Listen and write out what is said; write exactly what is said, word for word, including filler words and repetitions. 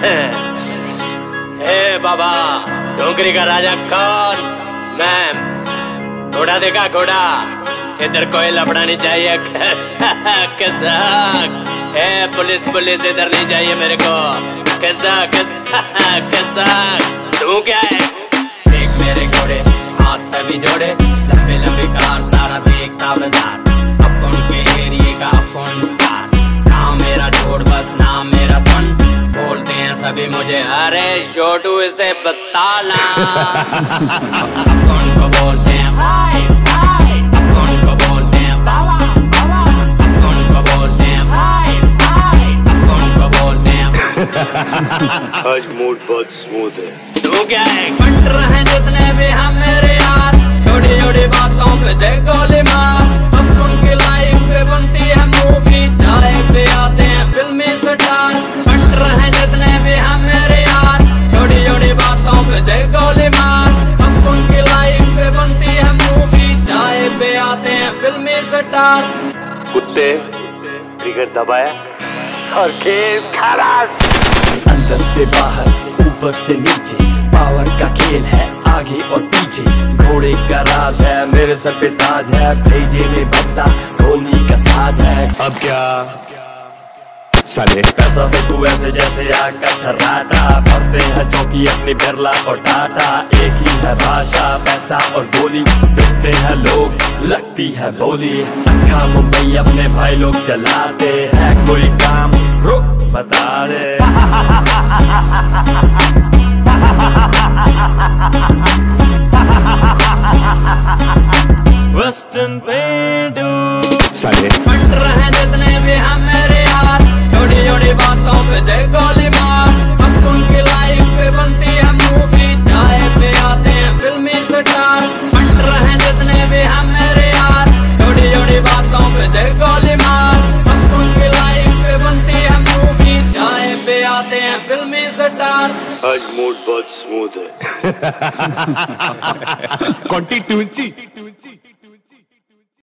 ए बाबा, डोंगरी का राजा कौन? मैं घोड़ा देखा घोड़ा, इधर कोई लफड़ा नहीं चाहिए। कैसा ए पुलिस पुलिस इधर नहीं चाहिए मेरे को। कैसा कैसा तू क्या है? देख मेरे घोड़े हाथ से भी जोड़े, लंबे लंबे कार, सारा देखता बाजार, अपन के एरिए का अपन स्टार। नाम मेरा जोड़ बस नाम मेरा फन, बोलते हैं सभी मुझे अरे छोटू इसे बताना। अपन को बोलते हैं भाई भाई, अपन को बोलते हैं बाबा बाबा, अपन को बोलते हैं भाई भाई, अपन को बोलते हैं। आज मूड बहुत स्मूथ है। तू क्या है? बट रहे जितने भी हम मेरे यार, छोटी छोटी बातों पे दे गोली मार। अब उनकी लाइफ पे बनती है मूवी, चाय पे आते हैं फिल्मी स्टार। बट रहे जितने भी हम मेरे यार, छोटी छोटी बातों पे दे गोली मार। अब उनकी लाइफ पे बनती है मूवी, चाय पे आते हैं फिल्मी स्टार। कुत्ते ट्रिगर दबाया और गेम खलास। अंदर से बाहर ऊपर से नीचे, पावर का खेल है आगे और पीछे। घोड़े का राज है मेरे सर पे ताज है, भेजे में बजता ढोली का साज है। अब क्या साले पैसा पे तू ऐसे जैसे आग का छर्राटा, भरते हैं चौकी अपनी बिरला और टाटा। एक ही है भाषा पैसा और गोली, बिकते हैं लोग लगती है बोली। अक्खा मुंबई अपने भाई लोग चलाते हैं, कोई काम रुक बता दे। वेस्टर्न पेंडू साले बट रहे जितने भी हम मेरे यार, छोटी छोटी बातों पे दे गोली मार। अब उनकी लाइफ पे बनती है मूवी, चाय पे आते हैं फिल्मी स्टार। बट रहे जितने भी हम मेरे यार, छोटी छोटी बातों पे दे गोली मार। अब उनकी लाइफ पे बनती है मूवी, चाय पे आते हैं फिल्मी स्टार। आज मूड बहुत स्मूथ है। कॉन्टी ट्यून्सी